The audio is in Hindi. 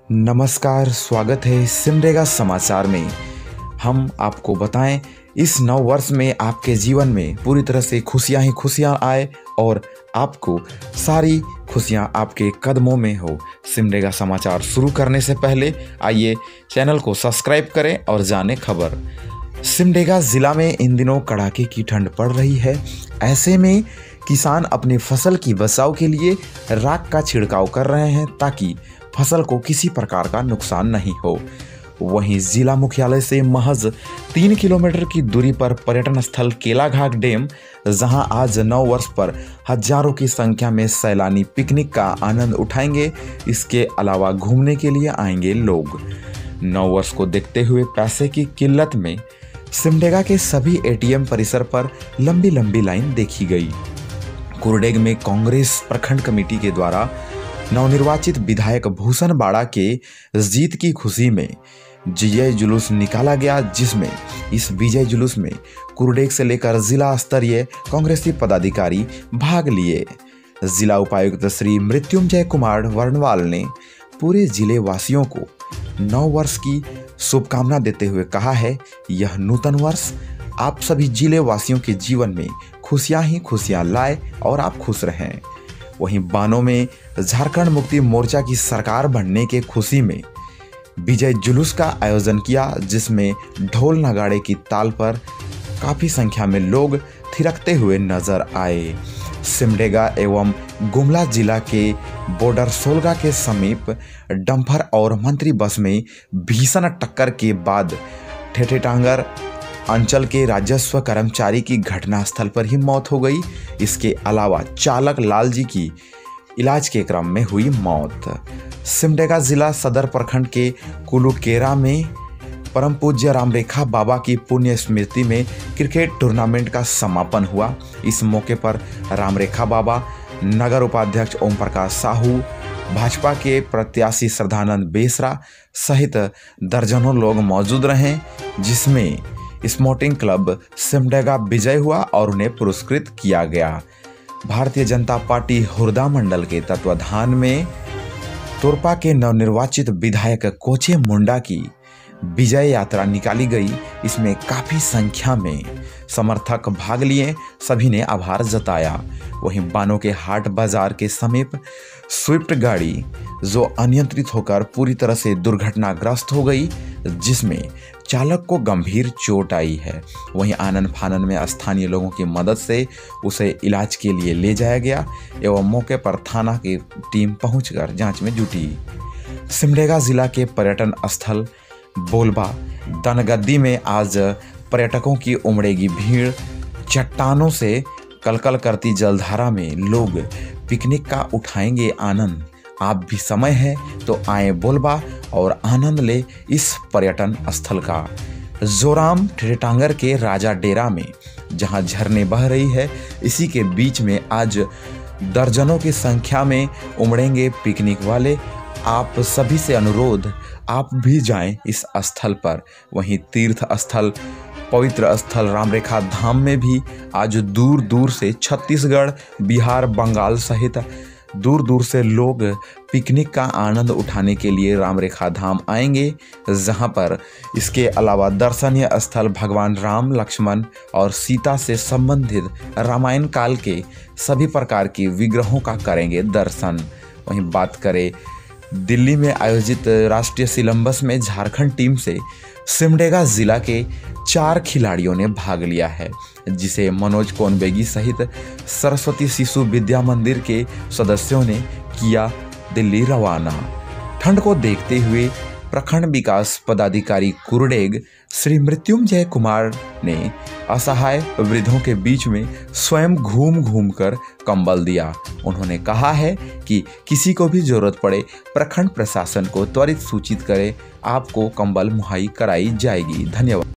नमस्कार, स्वागत है सिमडेगा समाचार में। हम आपको बताएं इस नव वर्ष में आपके जीवन में पूरी तरह से खुशियां ही खुशियां आए और आपको सारी खुशियां आपके कदमों में हो। सिमडेगा समाचार शुरू करने से पहले आइए चैनल को सब्सक्राइब करें और जाने खबर। सिमडेगा जिला में इन दिनों कड़ाके की ठंड पड़ रही है। ऐसे में किसान अपनी फसल की बचाव के लिए राख का छिड़काव कर रहे हैं ताकि फसल को किसी प्रकार का नुकसान नहीं हो। वहीं जिला मुख्यालय से महज 3 किलोमीटर की दूरी पर पर्यटन स्थल केलाघाट डैम, जहां आज नव वर्ष पर हजारों की संख्या में सैलानी पिकनिक का आनंद उठाएंगे। इसके अलावा घूमने के लिए आएंगे लोग। नव वर्ष को देखते हुए पैसे की किल्लत में सिमडेगा के सभी एटीएम परिसर पर लंबी लंबी लाइन देखी गई। कुरडेग में कांग्रेस प्रखंड कमेटी के द्वारा नवनिर्वाचित विधायक भूषण बाड़ा के जीत की खुशी में विजय जुलूस निकाला गया, जिसमें इस विजय जुलूस में कुरडेग से लेकर जिला स्तरीय कांग्रेसी पदाधिकारी भाग लिए। जिला उपायुक्त श्री मृत्युंजय कुमार वर्णवाल ने पूरे जिले वासियों को नव वर्ष की शुभकामना देते हुए कहा है, यह नूतन वर्ष आप सभी जिले वासियों के जीवन में खुशियां ही खुशियां लाए और आप खुश रहें। वहीं बानों में झारखंड मुक्ति मोर्चा की सरकार बनने के खुशी में विजय जुलूस का आयोजन किया, जिसमें ढोल नगाड़े की ताल पर काफ़ी संख्या में लोग थिरकते हुए नजर आए। सिमडेगा एवं गुमला जिला के बॉर्डर सोलगा के समीप डंपर और मंत्री बस में भीषण टक्कर के बाद ठेठेटांगर अंचल के राजस्व कर्मचारी की घटनास्थल पर ही मौत हो गई। इसके अलावा चालक लाल जी की इलाज के क्रम में हुई मौत। सिमडेगा जिला सदर प्रखंड के कुलुकेरा में परम पूज्य रामरेखा बाबा की पुण्य स्मृति में क्रिकेट टूर्नामेंट का समापन हुआ। इस मौके पर रामरेखा बाबा, नगर उपाध्यक्ष ओम प्रकाश साहू, भाजपा के प्रत्याशी श्रद्धानंद बेसरा सहित दर्जनों लोग मौजूद रहे, जिसमें स्पोर्टिंग क्लब सिमडेगा विजय हुआ और उन्हें पुरस्कृत किया गया। भारतीय जनता पार्टी हुरदा मंडल के तत्वाधान में तोरपा के नवनिर्वाचित विधायक कोचे मुंडा की विजय यात्रा निकाली गई। इसमें काफ़ी संख्या में समर्थक भाग लिए, सभी ने आभार जताया। वहीं बानों के हाट बाजार के समीप स्विफ्ट गाड़ी जो अनियंत्रित होकर पूरी तरह से दुर्घटनाग्रस्त हो गई, जिसमें चालक को गंभीर चोट आई है। वहीं आनन फानन में स्थानीय लोगों की मदद से उसे इलाज के लिए ले जाया गया एवं मौके पर थाना की टीम पहुंचकर जांच में जुटी। सिमडेगा जिला के पर्यटन स्थल बोलबा दनगद्दी में आज पर्यटकों की उमड़ेगी भीड़। चट्टानों से कलकल करती जलधारा में लोग पिकनिक का उठाएंगे आनंद। आप भी समय है तो आए बोलबा और आनंद ले इस पर्यटन स्थल का। जोराम ठेठेटांगर के राजा डेरा में जहां झरने बह रही है, इसी के बीच में आज दर्जनों की संख्या में उमड़ेंगे पिकनिक वाले। आप सभी से अनुरोध, आप भी जाएं इस स्थल पर। वहीं तीर्थ स्थल पवित्र स्थल रामरेखा धाम में भी आज दूर दूर से छत्तीसगढ़, बिहार, बंगाल सहित दूर दूर से लोग पिकनिक का आनंद उठाने के लिए रामरेखा धाम आएंगे, जहां पर इसके अलावा दर्शनीय स्थल भगवान राम, लक्ष्मण और सीता से संबंधित रामायण काल के सभी प्रकार के विग्रहों का करेंगे दर्शन। वहीं बात करें दिल्ली में आयोजित राष्ट्रीय सिलंबस में झारखंड टीम से सिमडेगा जिला के 4 खिलाड़ियों ने भाग लिया है, जिसे मनोज कोनबेगी सहित सरस्वती शिशु विद्या मंदिर के सदस्यों ने किया दिल्ली रवाना। ठंड को देखते हुए प्रखंड विकास पदाधिकारी कुरडेग श्री मृत्युंजय कुमार ने असहाय वृद्धों के बीच में स्वयं घूम घूम कर कंबल दिया। उन्होंने कहा है कि किसी को भी जरूरत पड़े प्रखंड प्रशासन को त्वरित सूचित करें, आपको कंबल मुहैया कराई जाएगी। धन्यवाद।